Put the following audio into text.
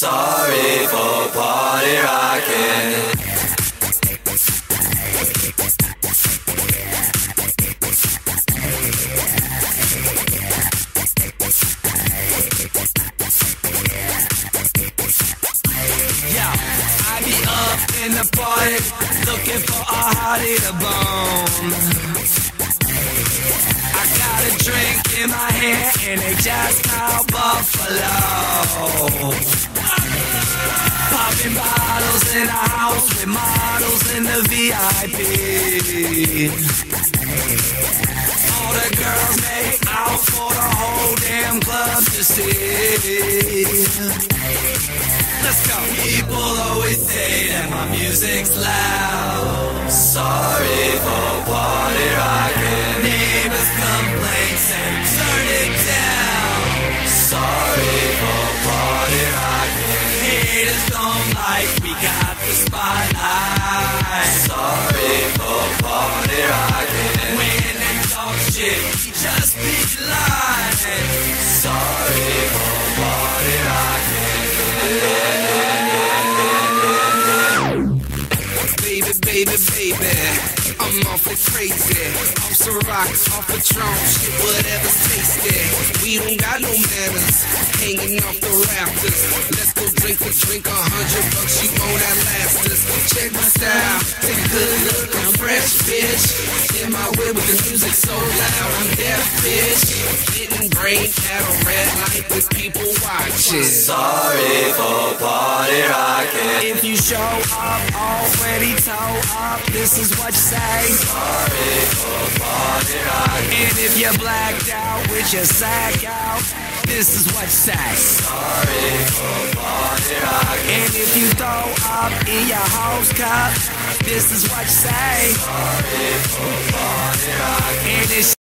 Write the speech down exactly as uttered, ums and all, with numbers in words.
Sorry for party rocking. Yeah, I be up in the party, looking for a hottie to bone. I got a drink in my hand and they just called Buffalo. Popping bottles in a house with models in the V I P. All the girls make out for the whole damn club to see. Let's go. People always say that my music's loud. Sorry for party rocking. Neighbors complain, say turn it down. Sorry for party rocking. Haters don't like we got the spotlight. Sorry for party rocking. When they talk shit, we just be lying. Sorry for party rocking. Baby, baby, baby, I'm awfully crazy. Off some rocks, off a Patron, shit, whatever's tasty. We don't got no manners, hanging off the rafters. Let's go drink a drink, a hundred bucks, you won't outlast us. Check my style, take a good look, I'm fresh, bitch. In my way with the music so loud, I'm deaf, bitch. Getting brain at a red light with people watching. Sorry for party rocking. If you show up already toe up, this is what you say. Sorry for party rocking. And if you're blacked out with your sack out, this is what you say. Sorry for party rocking. And if you throw up in your house cup, this is what you say. Sorry for party rocking. And it's